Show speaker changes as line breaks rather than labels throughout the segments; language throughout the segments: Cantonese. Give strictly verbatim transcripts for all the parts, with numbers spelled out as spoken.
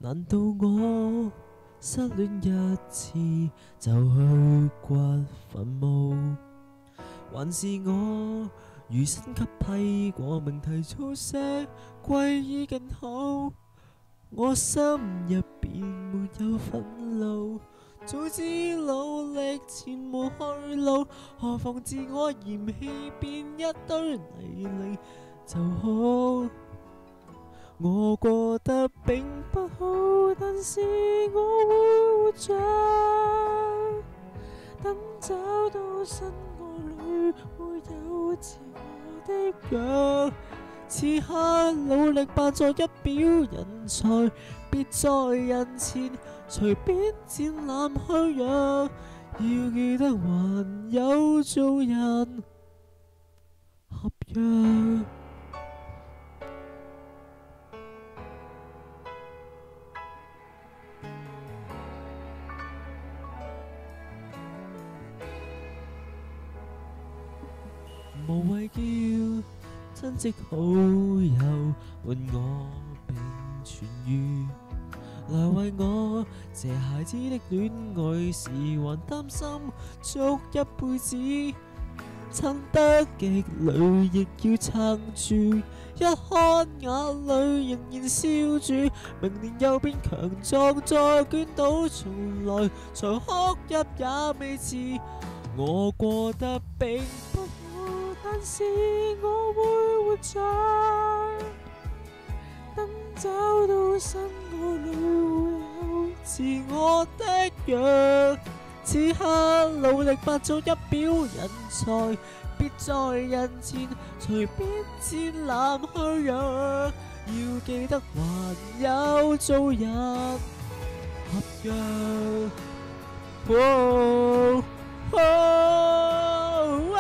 難道我失戀一次就去掘墳墓？還是我餘生給批過命題早些歸依更好？我心入邊沒有憤怒，早知努力前無去路，何妨自我嫌棄變一堆泥濘就好。我過得並不好，但是我會活着，等找到新愛侶會有自我的樣。此刻努力扮作一表人才，別在人前隨便展覽虛樣。要記得還有做人合約。無謂叫親戚好友伴我並痊癒，來為我這孩子的戀愛時還擔心足一輩子，撐得極累亦要撐住，一看眼淚仍然笑住，明年又變強壯再捲土重來，才哭泣也未遲。我過得並不好，但是我會活着，等找到新愛侶會有自我的樣。此刻努力扮作一表人才，別在人前隨便展覽虛樣。要記得還有做人合約。哦哦哦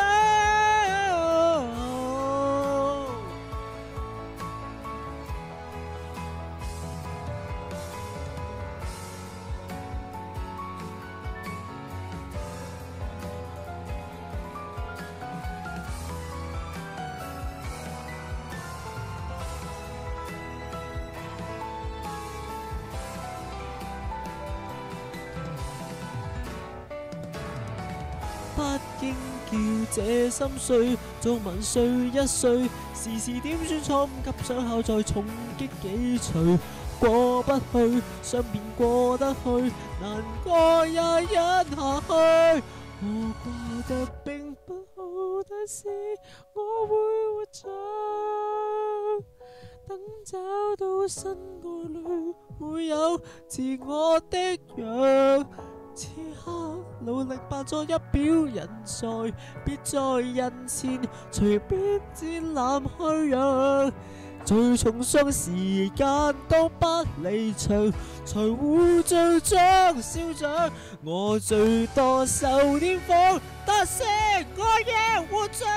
不經叫這心碎，做文碎一歲，時時點算錯誤及想考再重擊幾錘，過不去，想便過得去，難過也忍下去。我過得並不好，但是我會活着，等找到新愛侶會有自我的樣。此刻努力扮作一表人才，別在人前隨便展覽虛樣。最重傷時間都不離場，才會最終消長。我最多受點苦，但是我亦活着，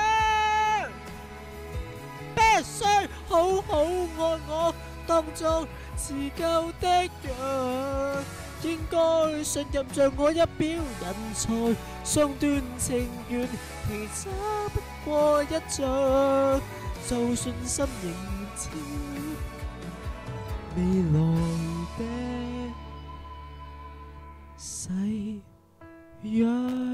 必須好好愛我當作持久的樣。應該信任像我一表人才，雙段情緣其差不過一仗，就信心迎接未來的誓約。